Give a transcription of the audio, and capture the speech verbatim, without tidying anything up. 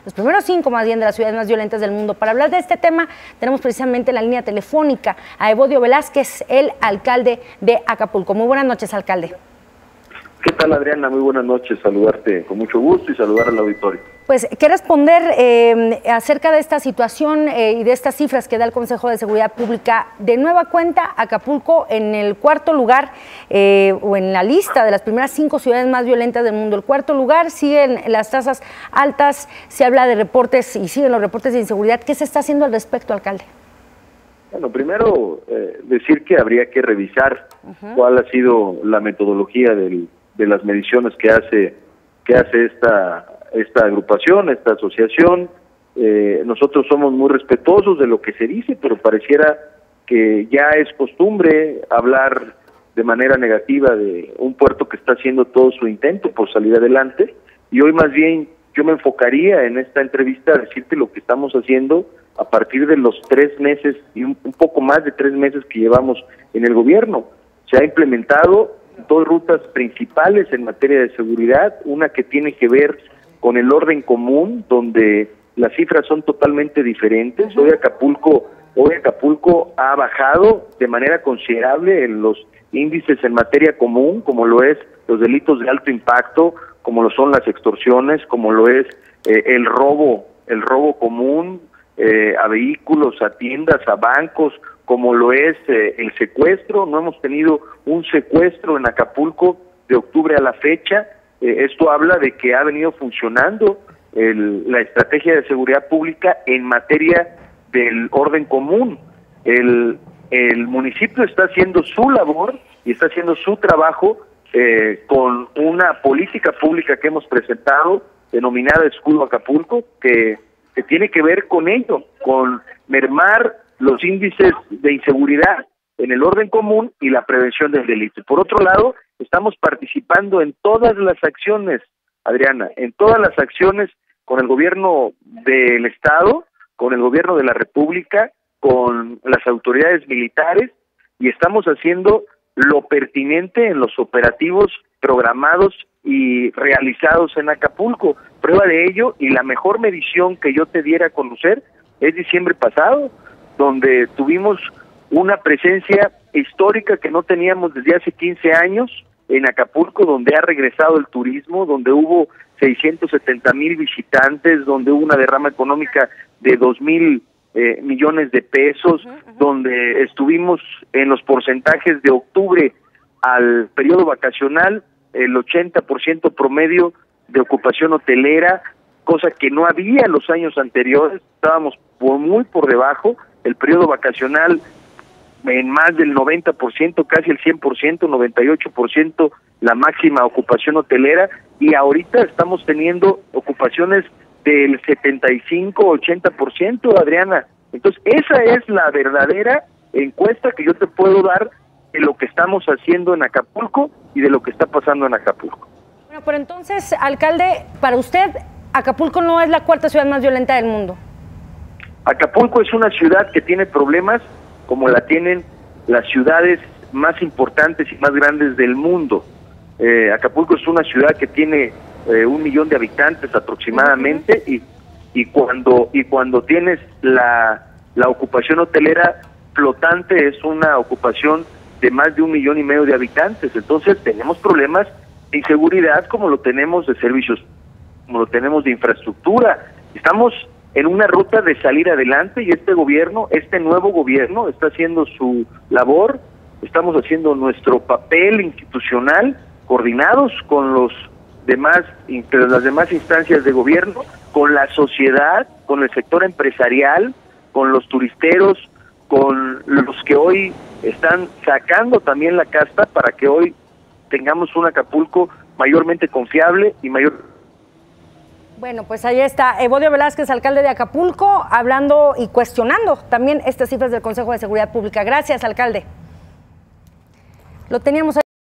los primeros cinco más bien de las ciudades más violentas del mundo. Para hablar de este tema tenemos precisamente en la línea telefónica a Evodio Velázquez, el alcalde de Acapulco. Muy buenas noches, alcalde. ¿Qué tal, Adriana? Muy buenas noches, saludarte con mucho gusto y saludar al auditorio. Pues, ¿qué responder eh, acerca de esta situación eh, y de estas cifras que da el Consejo de Seguridad Pública? De nueva cuenta, Acapulco en el cuarto lugar eh, o en la lista de las primeras cinco ciudades más violentas del mundo. El cuarto lugar, siguen las tasas altas, se habla de reportes y siguen los reportes de inseguridad. ¿Qué se está haciendo al respecto, alcalde? Bueno, primero eh, decir que habría que revisar uh-huh. cuál ha sido la metodología del de las mediciones que hace que hace esta esta agrupación, esta asociación. Eh, nosotros somos muy respetuosos de lo que se dice, pero pareciera que ya es costumbre hablar de manera negativa de un puerto que está haciendo todo su intento por salir adelante, y hoy más bien yo me enfocaría en esta entrevista a decirte lo que estamos haciendo a partir de los tres meses y un, un poco más de tres meses que llevamos en el gobierno. Se ha implementado dos rutas principales en materia de seguridad, una que tiene que ver con el orden común, donde las cifras son totalmente diferentes. Uh-huh. Hoy Acapulco, hoy Acapulco ha bajado de manera considerable en los índices en materia común, como lo es los delitos de alto impacto, como lo son las extorsiones, como lo es eh, el robo, el robo común eh, a vehículos, a tiendas, a bancos, como lo es eh, el secuestro. No hemos tenido un secuestro en Acapulco de octubre a la fecha. Eh, esto habla de que ha venido funcionando el, la estrategia de seguridad pública en materia del orden común. El, el municipio está haciendo su labor y está haciendo su trabajo eh, con una política pública que hemos presentado, denominada Escudo Acapulco, que, que tiene que ver con ello, con mermar los índices de inseguridad en el orden común y la prevención del delito. Por otro lado, estamos participando en todas las acciones, Adriana, en todas las acciones con el gobierno del Estado, con el gobierno de la República, con las autoridades militares, y estamos haciendo lo pertinente en los operativos programados y realizados en Acapulco. Prueba de ello, y la mejor medición que yo te diera a conocer, es diciembre pasado, donde tuvimos una presencia histórica que no teníamos desde hace quince años en Acapulco, donde ha regresado el turismo, donde hubo seiscientos setenta mil visitantes, donde hubo una derrama económica de dos mil eh, millones de pesos, uh-huh, uh-huh. donde estuvimos en los porcentajes de octubre al periodo vacacional, el ochenta por ciento promedio de ocupación hotelera, cosa que no había en los años anteriores. Estábamos por muy por debajo. El periodo vacacional en más del noventa por ciento, casi el cien por ciento, noventa y ocho por ciento la máxima ocupación hotelera, y ahorita estamos teniendo ocupaciones del setenta y cinco, ochenta por ciento, Adriana. Entonces, esa es la verdadera encuesta que yo te puedo dar de lo que estamos haciendo en Acapulco y de lo que está pasando en Acapulco. Bueno, pero entonces, alcalde, para usted, Acapulco no es la cuarta ciudad más violenta del mundo. Acapulco es una ciudad que tiene problemas como la tienen las ciudades más importantes y más grandes del mundo. Eh, Acapulco es una ciudad que tiene eh, un millón de habitantes aproximadamente, uh-huh. y, y cuando y cuando tienes la, la ocupación hotelera flotante es una ocupación de más de un millón y medio de habitantes. Entonces tenemos problemas de inseguridad como lo tenemos de servicios, como lo tenemos de infraestructura. Estamos en una ruta de salir adelante, y este gobierno, este nuevo gobierno, está haciendo su labor. Estamos haciendo nuestro papel institucional, coordinados con los demás, las demás instancias de gobierno, con la sociedad, con el sector empresarial, con los turisteros, con los que hoy están sacando también la casta para que hoy tengamos un Acapulco mayormente confiable y mayor. Bueno, pues ahí está Evodio Velázquez, alcalde de Acapulco, hablando y cuestionando también estas cifras del Consejo de Seguridad Pública. Gracias, alcalde. Lo teníamos ahí.